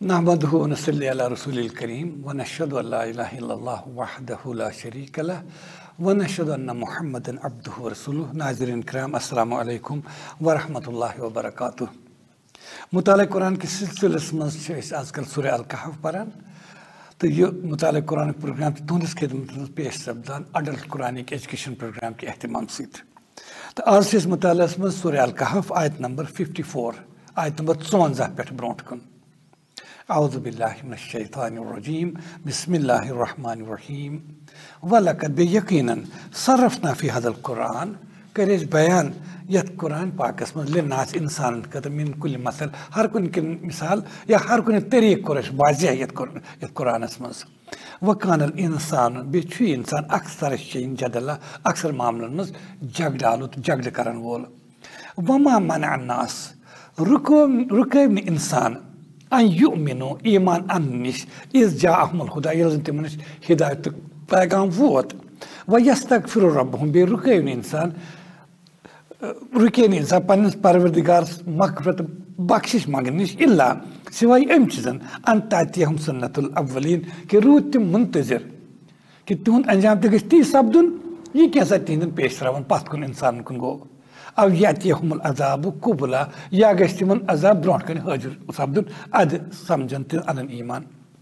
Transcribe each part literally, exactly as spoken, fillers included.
नहमदुहु व नसल्ली अला रसूलिल करीम व नशहदु अल्ला इलाहा इल्लल्लाह वहदहु ला शरीक लह व नशहदु अन्ना मुहम्मदन अब्दुहु व रसूलुहु। नाज़रीन किराम, अस्सलामु अलैकुम व रहमतुल्लाहि व बरकातुहू। मुताले कुरान के सिलसिले में आजकल सूरह अल कहफ पढ़ान तो यह मुताले कुरान प्रोग्राम तुंदिस खिदमत में पेश सपदान अडल्ट कुरानिक एजुकेशन प्रोग्राम के अहतमाम सहित। तो आज से मुताले में सूरह अल कहफ आयत नंबर फिफ्टी फोर आयत नंबर चौवंजा पे ब्रोट कुन। औज़ु बिल्लाहि मिनश शैतानिर रजीम बिस्मिल्लाहिर रहमानिर रहीम वलक़द बेयकीनन सरफ़ना फ़ी हज़ल कुरान करेज बयान यत कुरान पाकस में लिन्नास इंसान कत मिन कुल मसल हर कुन की मिसाल या हर कुन तरीक़ कुरश वाज़िह यत कुरान यत कुरानस में वकानल इंसान बेचु इंसान अक्सर शैइन जदला अक्सर मामलन में जगडालुत जगड करन वोल वमा मनअ अन्नास रुको रुकैब इंसान अन युमिनु ईमान अन्निश इज़ जाअहुमुल हुदा यल्ज़म तिमनिश हिदायत पैगाम वोत व यस्तगफिरु रब्बहुम बे रुकैब इंसान रुके नहीं इंसान पन्निस परवरदिगार मग़फ़िरत बख्शिश मांगनिश इल्ला सिवाय अम चीज़न अन तातियहुम सुन्नतुल अव्वलीन कि रूत तिम मुंतज़िर कि तुहंद अंजाम ते गछि ती सपदुन यह कैसा तिहंदन पेश रवन पत कुन इंसान कुन गो अब यातियहुमुल अज़ाबु कुबला या गछि तिमन अज़ाब ब्रोंठ कन हाजिर सपदुन अद समझन तिन अनन ईमान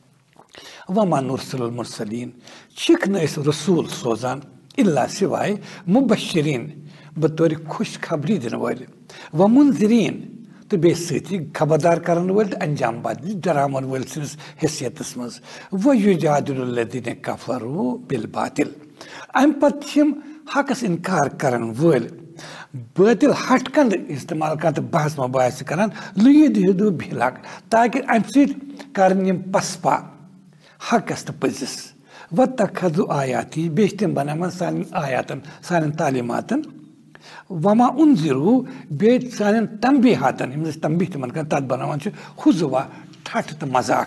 वमा नुरसिलुल मुरसलीन छिक न इस रसूल सोजान इल्ला सिवाय मुबश्शिरीन बतौर खुश खबरी दिन वाल व मुंज़िरीन तो बे सती खबरदार करन वाल अंजाम बाद डरावन वाल सिस हैसियत मज व युजादिलुल लज़ीन कफरू बिल बातिल अम पत्म हकस इनकार करन वाल बातिल हटकन इस्तेमाल कर बहस मबास करान लुयदु भिलक ताकि अम सत करन यम पसपा हकस तो पजिस व तखज़ु आयाती बे तम बनावन सान आयातन सान तालीमातन वमा उन्ज़िरू बे सान तंबीहातन यमस तंबीह तमन कर तत बनावन छ हुज़ुवा ठठ तो मजाक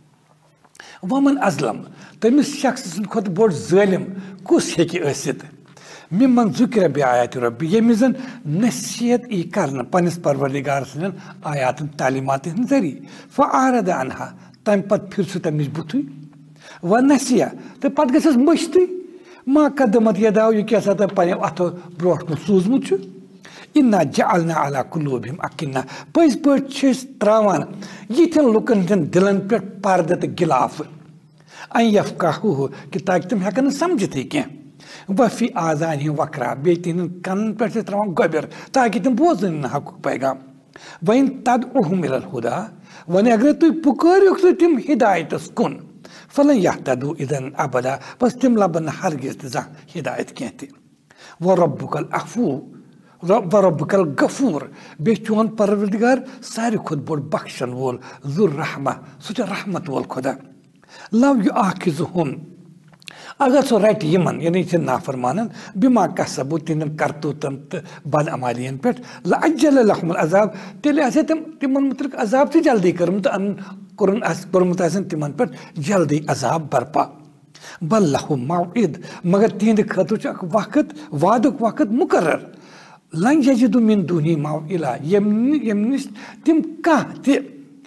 वमन अज़लम तमिस शख्स खुद बोड़ ज़ालिम कुस हेकि असित मिमन ज़ुकिर बे आयात रब्बी यमिस जन नसीहत ई करन पनिस परवरदिगार सन आयातन तालीमात जरी फ़अरद अन्हा तम पत फिर सु तम निश बुथुई व नसिया तो पत गसस मश्तुई मा कदमत यदाव यह कैसा था पने अथो ब्रोट को सूजमुत इन्ना जअलना अला कुलूबिहिम अकिन्ना पज पे त्रावान यिथन लुकन हन दिलन पे पर्दा तो गिलाफ अन यफकाहू कि ताकि तुम हेकन समझित क्या वफी आज़ानिहिम वकरा बे तिहन कन पे त्रावान गोबर ताकि तुम बोजन हक पैगाम वन तदउहुम इलल हुदा वन अगर तुम पुकारियोक तो तुम हिदायतस कुन फलन यहतदू इदन अबदा बस तिम लबन हरगिज तजा हिदायत कहते व रब्बुकल अफू व रब्बुकल गफूर बे चोन परवरदिगार सारी खुद बोड़ बख्शन वोल जुर रहमा सुच रहमत वोल खुदा लव युआखिजुहुम अगर सो रट यमन यानी छ नाफरमानन बिमा कसबु तिनन करतूतन बद अमालियन पे लअज्जल लहुमुल अज़ाब तेले असे तम तिमन मुतलक अज़ाब से जल्दी करम तो अन कुरान अस परमुतासन तिमन पे जल्दी अज़ाब बरपा बल लहुम मौइद मगर तिंद खतु च वक्त वादक वक्त मुकर्रर लन यजिदु मिन दुनी मौइला यमनि यमनि तिम का ते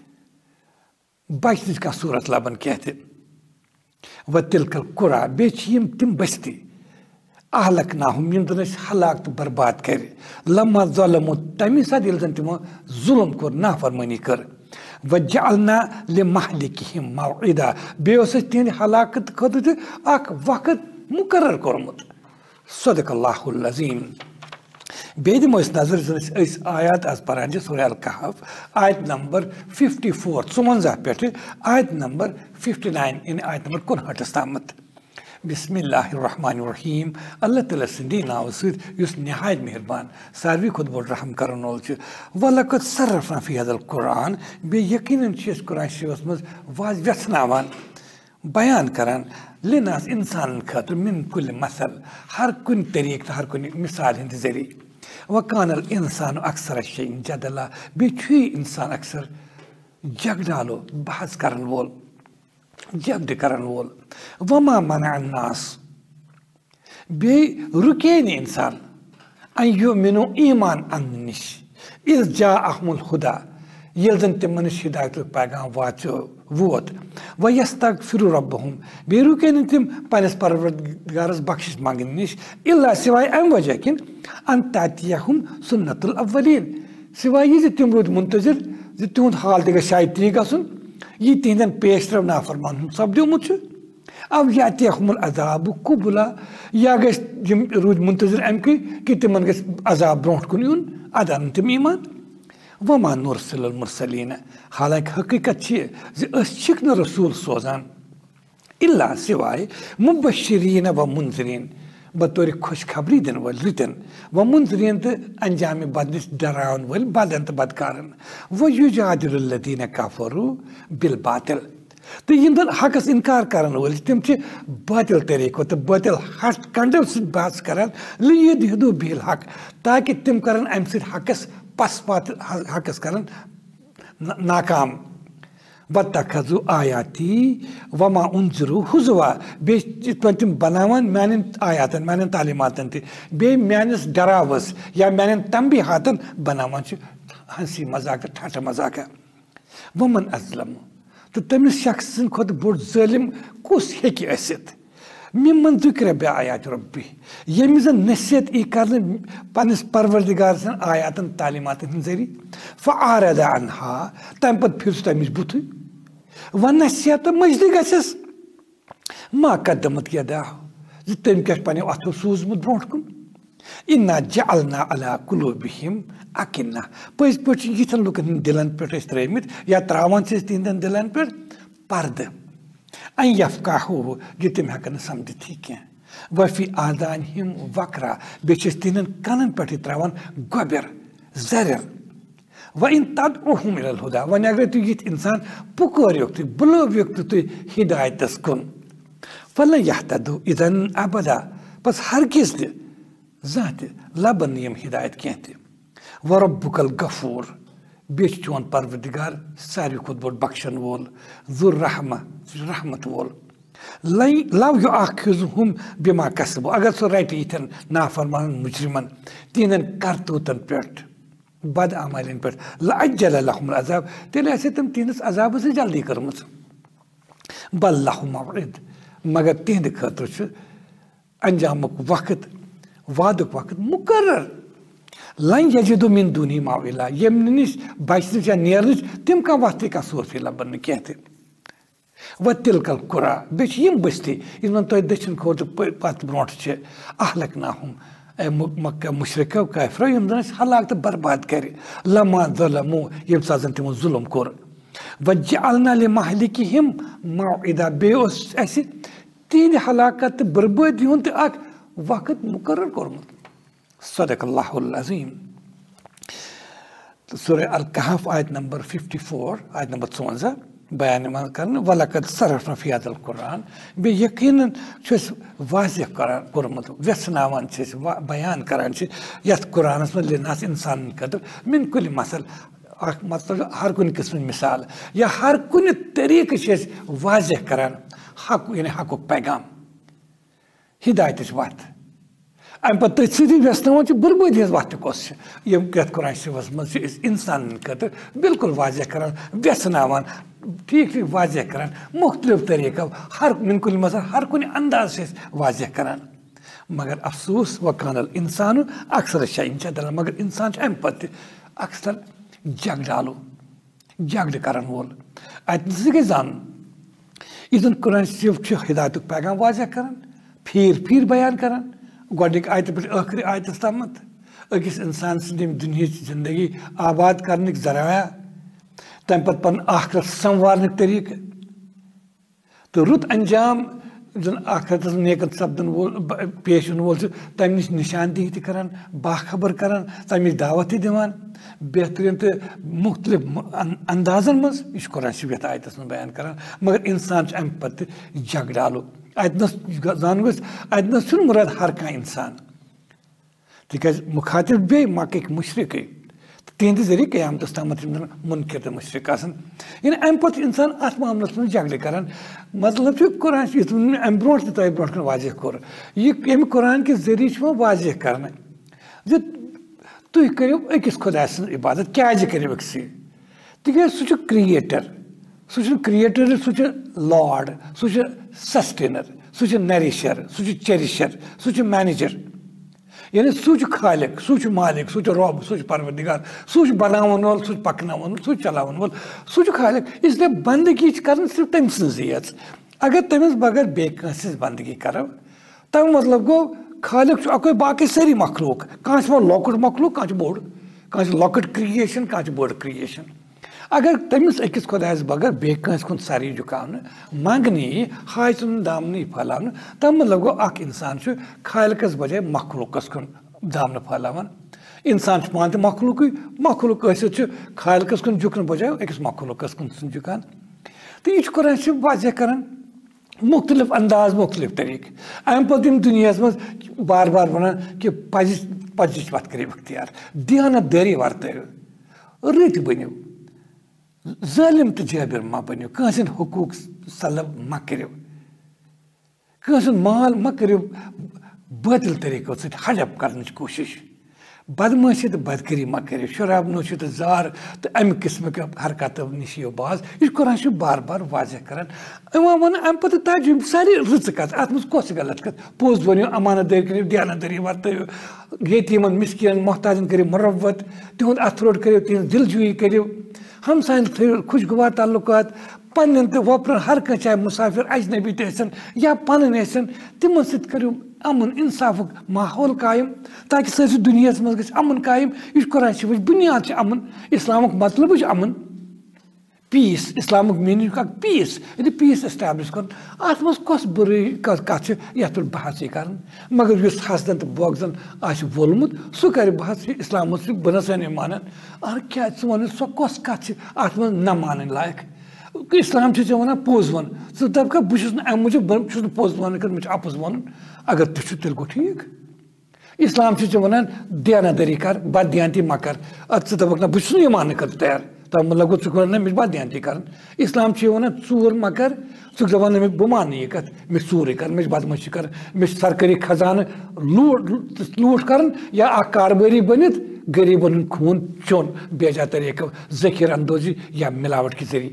बाइस का सूरत लबन कहते व तिलकल कुरा बेचियम तिम बस्ती अहलकनाहुम यम तन हलाक तो बर्बाद कर लम्मा ज़लमु तमी साथ यल्जन तिमो जुल्म कर नाफरमानी कर व जअलना लिमहलिकिहिम मौइदा बेओस तिन हलाकत खतु अक वक्त मुकर्रर करमुत सदकल्लाहुल अज़ीम। बेदि मोइस नजर इस आयत आज परान सूरह अल कहफ आयत नंबर फिफ्टी फोर चौवंजा पे आयत नंबर फिफ्टी नाइन इन आयत नंबर कुनहठस तामत बिस्मिल्लाहिर रहमानिर रहीम अल्लाह ताला सिंदी नाव सद युस निहायत मेहरबान सारवी खुद बोल रहम करन वोल छ वलक़द सरफ़ना फ़ी हज़ल कुरान बे यकीनन छ इस कुरान शरीफ में वाज व्यसनावान बयान करन लिनास इंसान खतर मिन कुल मसल हर कुन तरीक़ हर कुन मिसाल हिंद जरिए वकानल इंसान अक्सर शैइन जदला बेचुई इंसान अक्सर जगडालो बहस करन वोल जब्द करन वोल वमा मनअ अन्नास बे रुके नहीं इंसान अन युमिनु ईमान अन्निश इज़ जाअहुमुल हुदा ये जन तिमन हिदायत पैगाम वाचो वोत व यस्तगफिरु रब्बहुम बे रुके न तिम पनस परवरदिगारस बख्शिश मांगन निश इल्ला सिवाय अम वजह किन अन तातियहुम सुन्नतुल अव्वलीन सिवाय ये तिम रोद मुंतजिर जे तुंद हाल दिग शायद ती गसुन ये तिंदन पेशरव नाफरमान सब्दुमुत छ अब यातियहुमुल अजाब कुबला या गस रोद मुंतजिर अम कि तिमन गस अजाब ब्रोंठ कुन युन अदन तिम ईमान वमा नुरसिलुल मुरसलीन हालांकि हकीकत छिक न रसूल सोजान इल्ला सिवाय मुबश्शिरीन व मुंज़िरीन बतौर खुशखबरी दिन वल रितन व मुंज़िरीन तो अंजाम बदनिश डरावन वल बदन तो बदकारन व युजादिलुल लदीन कफरू बिल बातिल तो यिंदन हकस इनकार करन वल तिम छ बातिल तरीको तो बातिल हट कंडल से बात करन लियदहदु बिल हक ताकि तिम करन अम से हकस पस पात हकस करन नाकाम वत्तखजु आयाती वमा उन्जरु हुजवा बे तिम बनावन मैंने आयातन मैंने तालीमातन ति बे मैंने डरावस या मैंने तंबी हातन बनावन छ हंसी मजाक ठाठा मजाक वमन अज़लम तो तमिस शख्स खुद बोड़ जालिम कुस हेकि असित मिमन ज़िक्र बे आयात रब्बी यमि जन नसीहत ई करन पनिस परवरदिगार सन आयातन तालीमातन जरी फआरद अनहा तम पत फिर तमिस बुथ व नसीहत मजदी गसस मा कदमत यदा तम क्या पने अथो सूजमुत ब्रोंठ कुन इन्ना जअलना अला कुलूबिहिम अकिन्ना पज पट यिथन लुकन दिलन पे त्रमित या त्रावन से तिंदन दिलन पे पर्द अन यफकाहु ये तिम हेकन समझित क्या वफी आदानहिम वक्रा बेचिस तिनन कनन पे त्रावन गोबर जरर व इन तदउहुम इलल हुदा वन अगर तु यिथ इंसान पुकोरियोक्ति बुलोवियोक्ति तु हिदायतस कुन फलन यहतदु इदन अबदा बस हर किस दे जात लबन यम हिदायत कहते व रब्बुकल गफूर बेच चोन परवरदिगार सारी खुद बोल बख्शन वोल जुर रहमा रहमत वोल लई लव यु आखिजुहुम बिमा कसबु अगर सो राइट इथन नाफरमान मुजरिमन तीनन करतूतन पेट बद अमलन पेट लअज्जल लहुम अज़ाब तेले ऐसे तुम तीनस अज़ाब से जल्दी करमस बल लहुम मौइद मगर तिहद खतर छ अंजामुक वक्त वादुक वक्त मुकर्रर लन यजिदु मिन दुनी माविला यम निश बचन या नेरनच तिम का वस्ती का सोर्स लबन कहते व तिलकल कुरा बेच यम बस्ती इन तो दक्षिण खोज पत ब्रोंठ छ अहलकनाहुम मक्का मुशरिको काफिरो यम दन हलाक तो बर्बाद करे लमा ज़लमु यम साजन तिम जुल्म कोर वजअलना लिमहलिकिहिम मौइदा बेओस ऐसे तीन हलाकत बर्बादी हुन अक वक्त मुकर्रर कोरमत सदक़ल्लाहुल अज़ीम सूरह अल कहफ आयत नंबर चौवन आयत नंबर चौवन बयान करन वलकद सरफना फी हाज़ल कुरान बे यकीनन छस वाज़ेह कुरान कोरमत व्यसनावन छस बयान करान छ यस कुरानस में लिनास इंसान कदर मिन कुल मसल मतलब हर कुन किस्म मिसाल या हर कुन तरीके छस वाज़ेह करान हक यानी हक पैगाम हिदायत वत अम पे सी व्यसन बर्बादी वत कस कत कुरान शरीफस मज इंसान खतर बिल्कुल वाज़ेह करान व्यसनावान ठीक ठीक वाज़ेह करान मुख्तलिफ तरीक़ हर मिनकुल मसल हर कुन अंदाज से वाज़ेह करान मगर अफसोस वकानल इंसान अक्सर शाइन दल मगर इंसान अम पे अक्सर जग डालो जगड़ करान वोल अत गई जान इधन कुरान शरीफ हिदायत पैगाम वाज़ेह करान फिर फिर बयान करान गोडिक आयत पे आखिरी आयतस तमत अकिस इंसान सम दुनिया जिंदगी आबाद करने जराया तम पे पन आखरत संवारन तरीक तो रुत अंजाम जन आखरत नेकत सपदन वोल पेश वोल तम नश निशानदेही ति करान बाखबर करान तमिस दावत दिवान बेहतरीन तो मुख्तलिफ अंदाजन मज यह कुरान शरीफ आयतस में बयान करान मगर इंसान अम पे जग डालो अतनस जान गो अतनस मुराद हर कह इंसान तिकाज मुखातिब बे मक्क मुशरिक तिहद जरिए क़यामतस तमत मुनकिर तो मुशरिक यानी अम पे इंसान अत मामलस में जगड़ करान मतलब कुरान अम ब्रो तह ब्रो वाज़ेह कोर यह अमि कुरान के जरिए वाज़ेह कर तुम करो अकिस खुदा सज इबादत क्या करो अक्सी तिके सु क्रिएटर सु क्रिएटर सु लॉर्ड सु सस्टेनर सु नरिशर सु चेरिशर सु मैनेजर यानी सु खालिक सु मालिक सु रब सु परवरदिगार सु बनावन वोल सु पकनावन सु चलावन वोल सु खालिक इसलिए बंदगी कर सिर्फ तम सज अगर तमिस बगैर बेस बंदगी करो तम मतलब गो खालिक अक बाकी सारी मखलूक कह लॉकुट मखलूक कह बोड़ कह लॉकुट क्रिएशन कह बोड़ क्रिएशन अगर तमिस अकिस खुदायस बगैर बेस कुन सारी झुकावन मंगनी हाय सुन दामनी फैलावन तम मतलब गो अख इंसान खालिकस बजाय मखलूकस कुन दामन फैलावन इंसान पान तो मखलूक मखलूक खालिकस कुन झुकन बजाय अकिस मखलूकस कुन झुकान तो यह कुरान वाजह करान मुख्तलिफ अंदाज मुख्तलिफ तरीके अम पे दुनिया मज बार बार वन कि पज पजिश वत कर इख्तियार दियानतदारी वर्तो रत बनो जालिम तो जाबिर मा बनो कह हुकूक सलब मा करो कह माल मा करो बातिल तरीकों सत हड़प कर कोशिश बदमाशी तो बदकरी मा करो शराब नोशी तो जार तो अमि किस्म के हरकत नश यो बाज यह कुरान बार बार वाजह करान वन अम पे तजुब सारी रच कत अत मज कस गलत कत पोज बनो अमानतदारी करो दियानतदारी वर्तो यतीमन मिस्किन मोहताजन करो मुरवत तिहुद अथरोट करो तिहन दिलजुई करो हमसायन थो खुशगवार ताल्लुकात पन्न तो वपरन हर कह चाहे मुसाफिर अजनबी तन या पन तिमन सत करो अमन इंसाफ माहौल कायम ताकि सारी दुनिया मज ग अमन कायम यह कुरान शरीफ बुनियाद अमन इस्लामुक मतलब अमन पीस इस्लामुक मीनिंग का पीस ये पीस एस्टैब्लिश कर अत मज कस बुरी कत ये पे बहस कर मगर इस हसदन तो बोगजन आह वोलमुत सह कर बहस इस्लाम बह नसा मानान अरे क्या वन सो कस कत अत मज न मान लायक इस्लाम वन पोज वन सह दप का बहुत अम मूजूब बहुत पोज वन कर मे अपोज वन अगर तुझ तेल गो ठीक इस्लाम वन दियानतदारी कर बददियानती मा कर अत सह दपक ना बहुत यह मान कर तैयार तब मतलब गो चुन मे बददियानती कर इस्लाम वन चूर मा कर चुक दपान मे बह मान यह कत मे चूर कर मे बदमाशी कर मे सरकारी खजान लूट लूट कर या अ कारबारी बनित गरीबन खून चोन बेजा तरीक़ ज़खीर अंदोजी या मिलावट के जरिए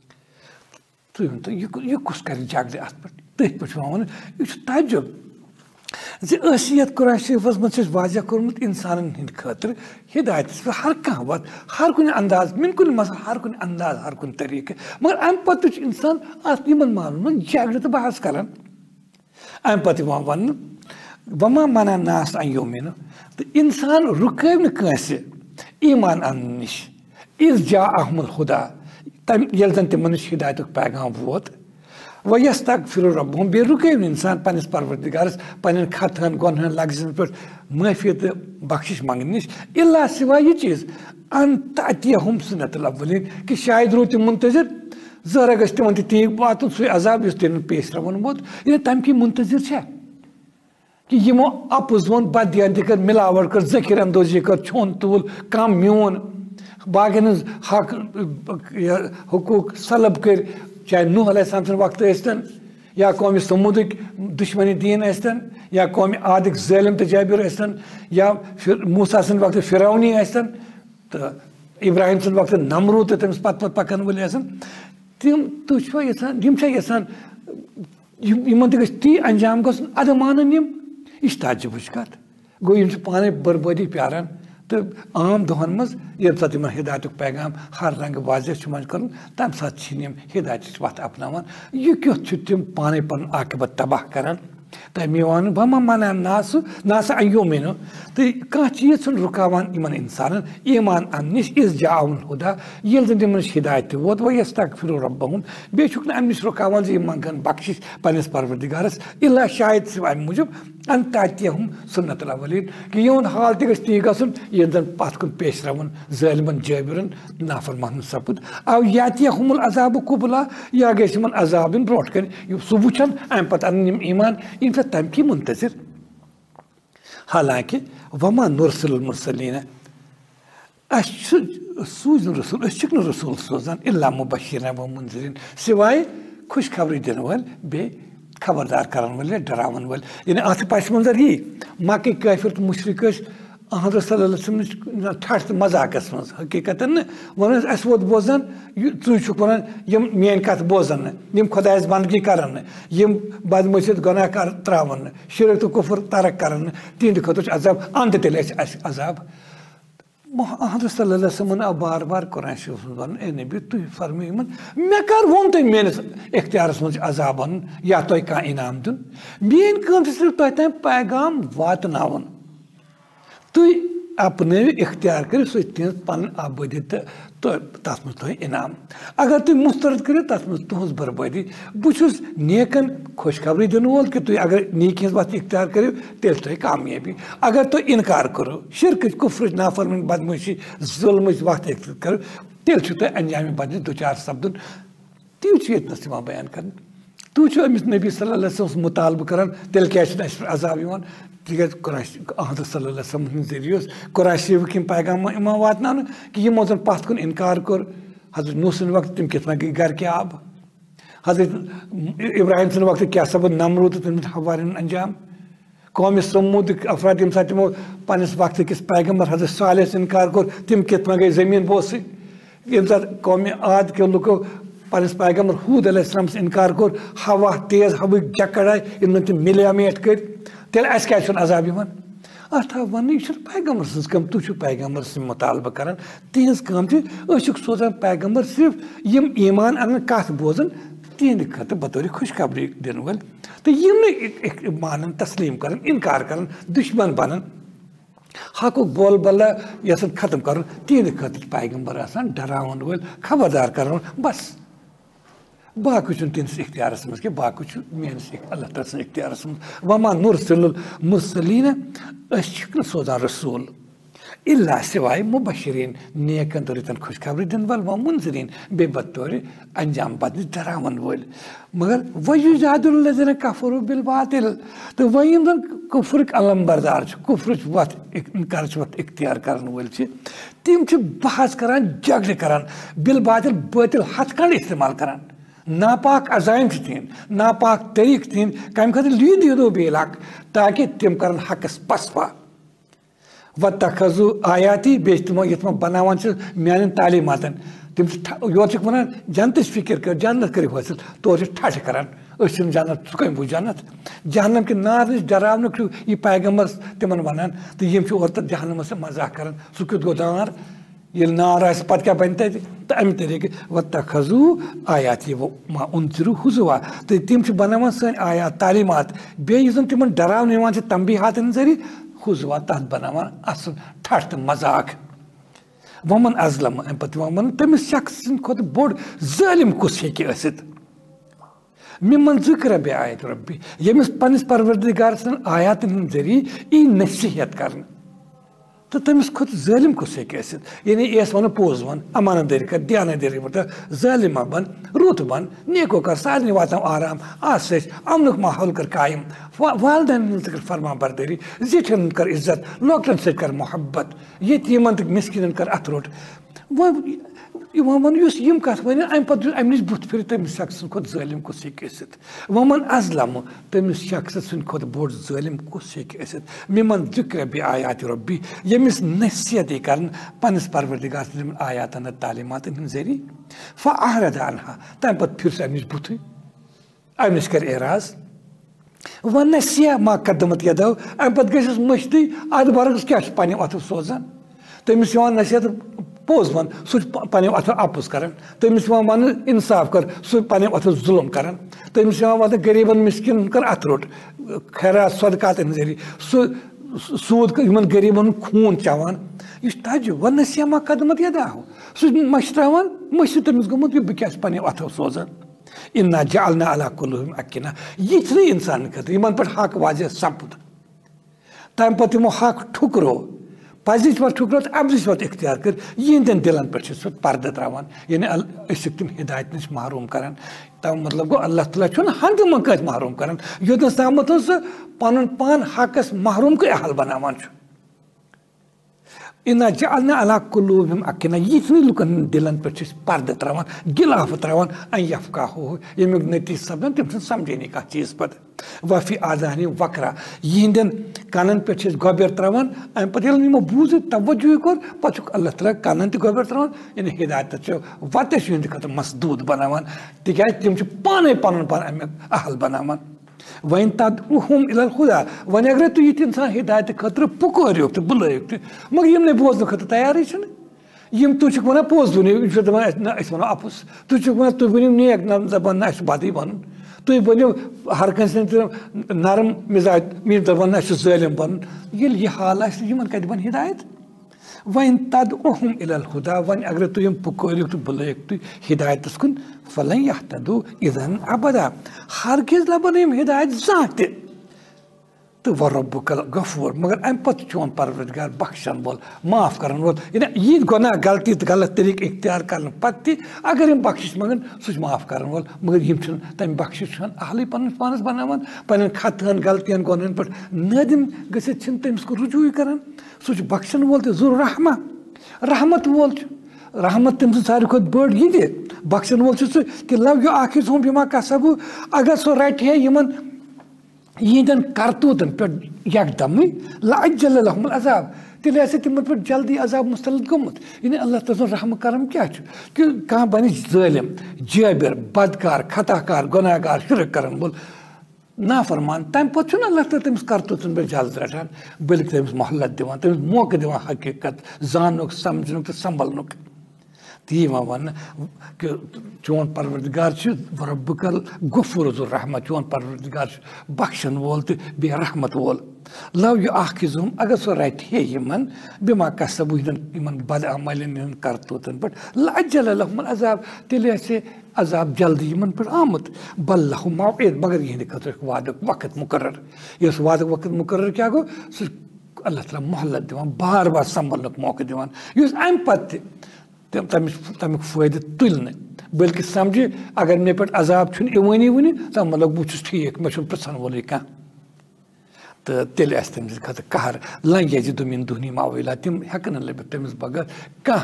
तुम तो यह कुछ कर जगद अत पे तथ पे वन यह तजुब ज़ कुरान शरीफस मज वाजह कोर्मुत इंसान हंद खतर हिदायत हर कह वत हर कुन अंदाज मिन कुन मसल हर कुन अंदाज हर कुन तरीके मगर अम पे इंसान अत मामलों में जगद तो बहस करान अम पे वन वमा मना नास अन योमिन तो इंसान रुकव न ईमान अन नश इस जा अहमुल खुदा तम ये जन तिमन हिदायत पैगाम वोत व यस तक फिर रब्बुम बे रुकव इंसान पन्निस परवरदिगारस पन्न खतन गुनहन लग्जन पे माफी तो बख्शिश मंगन नश इल्ला सिवा यह चीज अन तअतियहुम सुन्नतुल अव्वलीन कि शायद रो तिम मुंतजिर जरा गस तिमन तीक वातुन सु अजाब यस तिन पेश रवन वोत ये तम की मुंतजिर छे कि यमो अपुज वोन बददियानती कर मिलावट कर ज़खीर अंदोजी कर छोन तुल कम म्योन बागन हक हुकूक सलब कर चाहे नूह अलैहिस्सलाम सन वक्त ऐस्तन या कौम समुदिक दुश्मनी दीन ऐस्तन या कौम आदिक ज़ालिम तो जाबिर ऐस्तन या मूसा सन वक्त फिरौनी ऐस्तन तो इब्राहिम सन वक्त नमरूद तमिस पत पत पकन वल ऐसन तिम तुछवा यसान यम छ यसान यमन त गस ती अंजाम गस अद मानन यम इस ताजुब कत गो यम पाने बर्बादी प्यारान तो आम दोहन मज ये तिम हिदायत पैगाम हर रंग वाजह मन कर तम सात हिदायत वत अपनावान यह क्यों तिम पाने पन आकबत तबाह करान तमे वन वमा मना नास नास अयो मेनो तो कह चीज रुकावान इन इंसान ईमान अन नश इस जाउन हुदा ये जन तिम हिदायत वोत व यस्तगफिरु रब्बहुम बे छुक न अमिश रुकावान जे मंगन बख्शिश पन्निस परवरदिगारस इल्ला शायद सिवाय मूजब अन तातियहुम सुन्नतुल अव्वलीन कि योन हाल ते गस ती गसन ये जन पथ कुन पेश रवन जालिमन जाबिरन नाफरमान सपुद आव यातियहुमुल अजाब कुबला या गसमन अजाबिन ब्रोट कर सुबुचन अम पत अन ईमान इन पे तम की मुंतजिर हालांकि वमा नुरसिल मुरसलीन सूज रसूल रसूल सोजान इल्ला मुबश्शिरन व मुनज़िरिन सिवाय खुशखबरी दिन वाल बे खबरदार करन वाले डरावन वाले यानी अत पास मंजर यी मक्के काफिर तो मुशरिक हज़रत सल्लल्लाहु अलैहि वसल्लम ठठ तो मजाकस मज हकीकत न वन अस वोत बोजान चुक वन यम मेन कत बोजान यम खुदायस बंदगी करन यम बदमशीत गुनाह कर त्रावन शिरक तो कुफर तरक करन तिंद खतुच अजाब अंत तेल अजाब हज़रत सल्लल्लाहु अलैहि वसल्लम अब बार बार कुरान शरीफ वन ए नबी तु फरमाइम मे कर वोन तुम मेनिस इख्तियारस मज अजाबन या तो का इनाम दुन मेन काम सिर्फ तो तम पैगाम वातनावन तु अपने इख्तियार कर सो पन आबादी तो तथ मज तुह इनाम अगर तुम मुस्तरद करो तथ मज तुहस बर्बादी बहुत नेकन खुशखबरी दिन वोल कि तुम अगर नीक हज वत इख्तियार करो तेल तुह कामयाबी अगर तुम इनकार करो शिरक कुफ्र नाफरमानी बदमाशी जुल्म वत इख्तियार करो तेल तुह अंजाम बदल दुचार सपदन ती ये बयान कर तु अमिस नबी सल्लल्लाहु अलैहि वसल्लम मुतालब करान तेल क्या अजाब यवान तिकज कुरान हज़रत सल्लल्लाहु अलैहि वसल्लम जरिए कुरान शरीफ किम पैगाम इमा वातनान कि यमो जन पथ कुन इनकार कर हज़रत नूह सन वक्त तिम कितना गई घर के आब हज़रत इब्राहिम सन वक्त क्या सब नमरूद तम हवारिन अंजाम कौम समूद अफराद यम साथ तिमो पन्निस वक्त किस पैगम्बर हज़रत सालेह इनकार कर तिम कितना गई जमीन बोस यम साथ कौम आद के लुको पन्निस पैगम्बर हूद अलैहिस्सलाम इनकार कर हवा तेज हवा जकड़ आय इन तिम मिलियामेट कर तेल अस क्या अजाब यवान अथ वन यह पैगम्बर सज कम तुम पैगम्बर सद मुतालबा कर तिहज कम सोजान पैगम्बर सिर्फ यम ईमान अन कत बोजन तिहंद खत बतौर खुशखबरी दिन वल तो यम मान तस्लीम कर इनकार कर दुश्मन बन हकुक बोल बल्ला यसन खत्म कर तिहंद खत पैगम्बर आसान डरावन वल खबरदार कर बस बाकी तिस इख्तियारस मज कि बाकी मेस अल्लाह तला इख्तियारस मज वमा नुरसिलुल मुरसलीन सोजान रसूल इल्ला सिवाय मुबशिरीन नेकन तौर खुशखबरी दिन वल व मुनजरीन बे बतौर अंजाम बदल डरावन वल मगर वयुजादिलुल्लज़ीना कफरू बिल बातिल तो वह यम जन कुफ्र अलमबरदार कुफ्र वत इनकार वत इख्तियार करन वल तिम बहस करान झगड़े करान बिल बातिल बातिल हथकंड इस्तेमाल करान नापाक अजाइम तीन नापाक तरीक तीन कम खत लीद यदो बेलाक ताकि तिम कर हकस पसपा व तखजु आयाती बे तमो ये बनावान मान तालीमातन तिम योर वन जनत फिक्र कर जन्नत कर हासिल तौर ठठ करान जन्नत कम बू जन्नत जहन्नम के नार नश डरावन यह पैगम्बर तिमन वनान तो यम और जहन्नम से मजाक करान सह क्युत गो नार ये नार आस पत क्या बन तो अमे तरीके व तखजु आयात वो मा उनजरु हुजुआ तो तिम बनावान सन आयात तालीमात बे तिम डरावन तंबीहात जरिए हुजुआ तथ बनावान असल ठठ तो मजाक वमन अजलम अम पे वन तमिस शख्स खुद बोड़ जालिम कुस हे मिमन जिक्र बे आयत रब्बी यमिस पन्निस परवरदिगार सन आयात जरिए ई नसीहत कर तो तमिस खुद जालिम कुस हे यानी यस वन पोज वन अमानतदारी कर दयानतदारी मतलब जालिमा बन रुत बन नेको कर सारे वात आराम आसैश अमनुक माहौल कर कायम वालदैन कर फरमा बरदारी जिठन कर इज्जत लोकन से कर मोहब्बत यतीमन तक मिस्किन कर अथ रोट वन यम कत वन अम पे अम नश बुत फिर तमिस शख्स खुद जालिम कुस हे वमन अजलम तमिस शख्स सद खुद बोड़ जालिम कुस हे मिमन जिक्र बे आयात रब्बी यमिस नसीहत कर पन्निस परवरदिगार सद आयातन तालीमात जरिए फ़अअरज़ अन्हा तम पे फिर अम नश बुत अम नश कर एराज व नसिया मा कदमत यदो अम पे गस मश्ती अद बरस क्या पन्ने अथ सोजान तमिस नसीहत पोज वन सह पे अथ अपुज कर तमिस वन इंसाफ कर सह पे अथ जुल्म कर तमिस वन गरीबन मिस्किन कर अथ रोट खैरात सदकात जरिए सह सूद इन गरीबन खून चवान यह तज व नसिया मा कदमत यदा सह मशरावान मश तमिस गोमुत बह क्या पे अथ सोजान इन्ना जअलना अला कुलूबिहिम अकिन्ना यह इंसान खत इन पे हक वाजह सपद तम पे तमो हक ठुकरो पजिश पे ठुकरो तो अबजिश पे इख्तियार कर यहंदन दिलन पे सह पर्द त्रावान यानी असिक तम हिदायत नश महरूम करान तम मतलब गो अल्लाह ताला हंग मंग महरूम करान योतस तामत सह पन पान हकस महरूम के अहल बनावान इन्ना जअलना अला कुलूबिहिम अकिन्ना यिथनि लुकन दिलन पे पर्द त्रावान गिलाफ त्रावान अन यफकाहू यमुक नतीज सपदन तम समझे कह चीज पे वफ़ी आज़ानी वकरा यिंदन कानन पे गोबर त्रावान अम पे यमो बूज तवज्जो कोर पछुक अल्लाह ताला कानन ते गोबर त्रावान इन हिदायत वत यिंद खत मसदूद बनावान तिकाज तिम पाने पन पान अम अहल बनावान वन तदउहुम इलल हुदा वन अगर तु ये इंसान हिदायत खतर पुकोरियो तो बुलायो तो मगर यम ने बोजन खतर तैयारी छन यम तु छक वना पोज दुने दपान ना अस वनो अपुस तु छक वना तु बनियो नेक ना दपान ना अस बाती बन तु बनियो हर कंस नरम मिजाज मी दपान ना अस जालिम बन येल ये हाल अस यमन कद बन हिदायत वन तदउहुम इलल हुदा वन अगर तु यम पुकोरियो तो बुलायो तो हिदायत कुन फलन यहतदु इज़न अबदा हरगिज़ लबन यम हिदायत जाते तो वरब्बुकल गफूर मगर अम पत चोन परवरदिगार बख्शन बोल माफ करन बोल यानी ये गुनाह गलती तो गलत तरीके इख्तियार करन पत्ती अगर यम बख्शिश मंगन सुच माफ करन बोल मगर यम छन तम बख्शिश छन अहली पन पानस बनावन पन खतन गलतियन गुनाहन पर नदिम गसे छन तमस को रुजू करन सुच बख्शन बोल तो जुर रहमा रहमत बोल रहमत तम सारे खुद बड़ ये बख्शन वोल कि लव यो आखिर सोम बिमा कसबु अगर सो रट है यमन यिंदन करतूतन पे यकदम लअज्जल लहुम अज़ाब तिल ऐसे तिम पर जल्दी अज़ाब मुस्तलद गोमुत यानी अल्लाह ताला रहम करम क्या कि कहां बनी जालिम जाबिर बदकार खताकार गुनाहगार शिरक करन बोल नाफरमान तम पत अल्लाह ताला तमिस करतूतन पे जल्द रटान बल्कि तमिस मोहलत दिवान तमिस मौका दिवान हकीकत जाननुक समझनुक तो संभलनुक ती वन कि चोन परवरदिगार रब्बुकल गफूर रहमत चोन परवरदिगार बख्शन वोल तो बे रहमत वोल लव यह आखिजुम अगर सो रट हे यमन बिमा कसबु यमन बद अमलन करतूतन पर लअज्जल लहुम अज़ाब तिल ऐसे अज़ाब जल्दी यमन पर आमत बल लहुम मौइद मगर यह खतर वादक वक्त मुकर्रर यस वादक वक्त मुकर्रर क्या गो अल्लाह ताला मोहलत दिवान बार बार संभलनुक मौका दिवान यस अम पत तमिक फायदे तुल बल्कि समझे अगर मे पे अजाब इवानी वन तो मतलब बहुत ठीक मे पृछन वोल कह तो तेल तमिस खत कहर लन यजिद मिन दुनी माविला तम हेकन लबित तमिस बगैर कह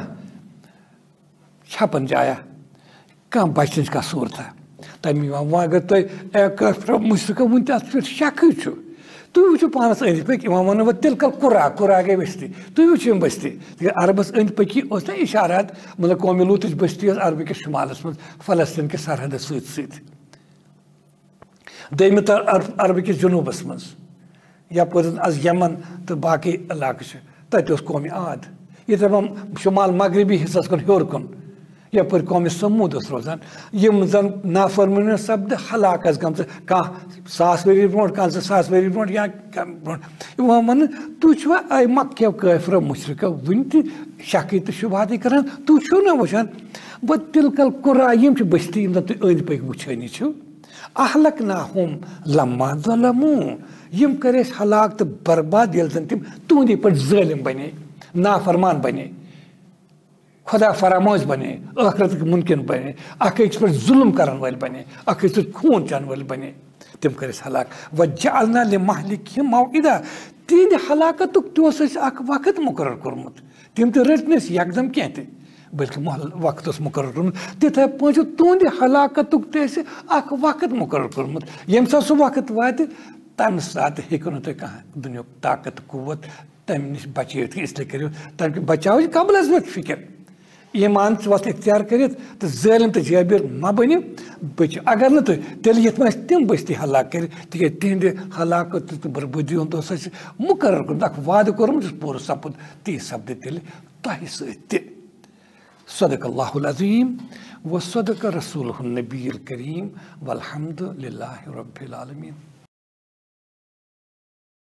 छपन जाया कह बचन कह सूरत तम वो अगर तुम मुश्क वन पे शक तुम वो पानस अंद पक वन वो तिल कल कुरा कुरा गई बस्ती तुम वो बस्ती अरबस अंद पकी ना इशारात मतलब कौमी लूत बस्ती अरब के शुमालस मज फलस्तीन के सरहद सत दम तर अरब के जनूबस मज यप यमन तो बाकी इलाक तत कौमी आद ये दपान शुमाल मगरबी हिस्सस कुन हर कुन यप कौमी समूद रोजान यम जन नाफरमान सपद हलाक गम कह सास वरी ब्रो कह सास वरी ब्रो या ब्रो वन तुवा मक्यो काफिर मुशरक वन त शकी तो शुबात कर तुम ना वुचान व तिलकल कुरा यम बस्ती यम तुम अंद पक वुचानी अहलक ना हम लम्मा ज़लमू यम कर हलाक तो बर्बाद ये जन तम तुंदे पे जालिम बने नाफरमान बने खुदा फरामोश बने आखरत मुमकिन बने अकिस पे जुल्म करन वाल बने अकिस खून चन वाल बने तम कर हलाक व जअलना लिमहलिकिहिम मौइदा तिंद हलाकत तोस वक्त मुकर्रर कोरमुत तम तो रटनस यकदम क्या बल्कि वक्त मुकर्रर कोरमुत तिथे पाँचो तुंद हलाकत वक्त मुकर्रर कोरमुत यम सा सह वक्त वात तम सात हेकु तुम कह दुनिया ताकत कुव्वत तम नश बचित इसलिए करो तम बचाव कबलस मत फिक्र ईमान वत इख्तियार कर तो जालिम तो जाबिर मा बनो बच अगर न तेल ये तम बस्ती हलाक कर तिंद हलाकत तो बर्बादी मुकर्रर कोर वाद कोरमुत पूर सपद ती सपद तेल तह सत सदक़ल्लाहुल अज़ीम व सदक़ रसूलुहुन नबीयुल करीम वल्हम्दुलिल्लाहि रब्बिल आलमीन।